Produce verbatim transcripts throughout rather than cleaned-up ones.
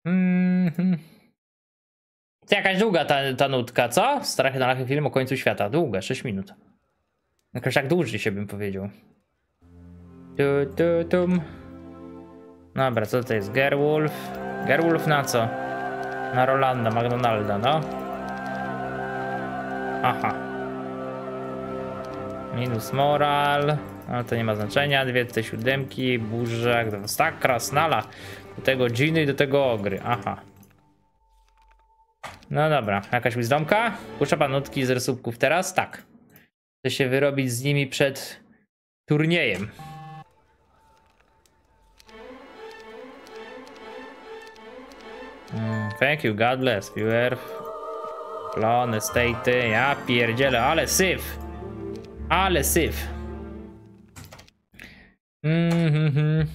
Mm -hmm. To jakaś długa ta, ta nutka, co? Strachy na lachy film o końcu świata. Długa, sześć minut. Jakoś tak dłużej się bym powiedział. Tu, tu, tum. Dobra, co to jest? Gerwolf. Gerwolf na co? Na Rolanda, McDonalda, no. Aha. Minus moral. Ale to nie ma znaczenia. Dwie te siódemki, burzak, tak, krasnala. Do tego dżiny i do tego ogry. Aha. No dobra, jakaś wisdomka? Puszcza pan nutki z resupków teraz? Tak. Chcę się wyrobić z nimi przed turniejem. Mm, thank you, God bless, viewer. Plon, estate, ja pierdzielę, ale syf. Ale syf. Mhm. Mm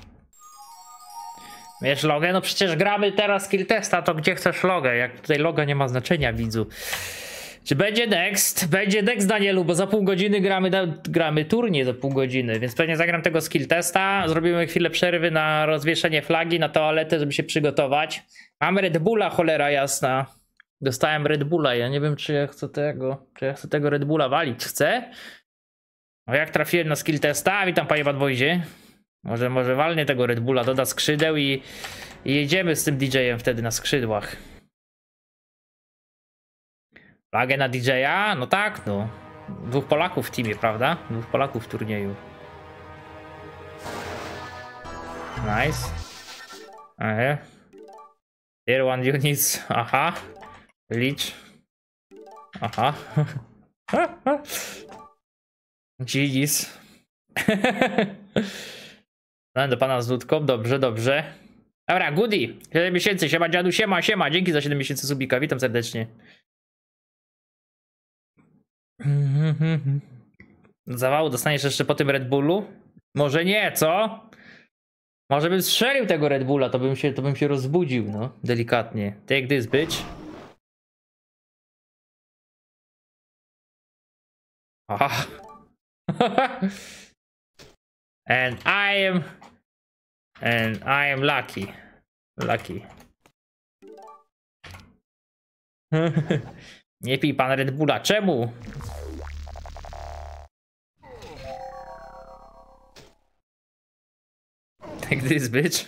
Wiesz logę? No przecież gramy teraz skill testa, to gdzie chcesz logę? Jak tutaj loga nie ma znaczenia, widzu. Czy będzie next? Będzie next, Danielu, bo za pół godziny gramy, gramy turniej za pół godziny, więc pewnie zagram tego skill testa. Zrobimy chwilę przerwy na rozwieszenie flagi, na toaletę, żeby się przygotować. Mam Red Bulla, cholera jasna. Dostałem Red Bulla, ja nie wiem, czy ja chcę tego, czy ja chcę tego Red Bulla walić. Chcę? No jak trafiłem na skill testa, witam panie Badboyzie. Może, może walnie tego Red Bulla, doda skrzydeł i, i jedziemy z tym D J-em wtedy na skrzydłach. Flagę na D J-a? No tak, no. Dwóch Polaków w teamie, prawda? Dwóch Polaków w turnieju. Nice. Aha. Tier one units. Aha. Leech. Aha. G G's. No, do pana z nutką. Dobrze, dobrze. Dobra, Goody. siedem miesięcy. Siema dziadu, siema, siema. Dzięki za siedem miesięcy subika. Witam serdecznie. Zawału dostaniesz jeszcze po tym Red Bullu? Może nie, co? Może bym strzelił tego Red Bulla, to bym się, to bym się rozbudził, no. Delikatnie. Take this, bitch. Aha. And I am... And I am lucky. Lucky. Nie pij pan Red Bulla. Czemu? Take this, bitch.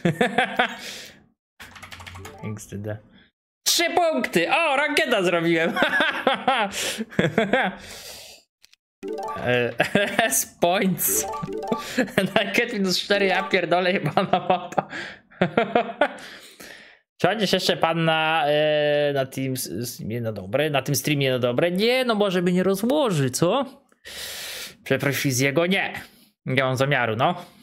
Trzy punkty! O, rakieta zrobiłem! S points. Rakiet minus cztery, ja pierdolę, jebana mapa. Czy będziesz jeszcze pan na, e, na tym streamie na dobre? Na tym streamie na dobre? Nie, no może by nie rozłoży, co? Przeproś z jego? Nie. Nie mam zamiaru, no.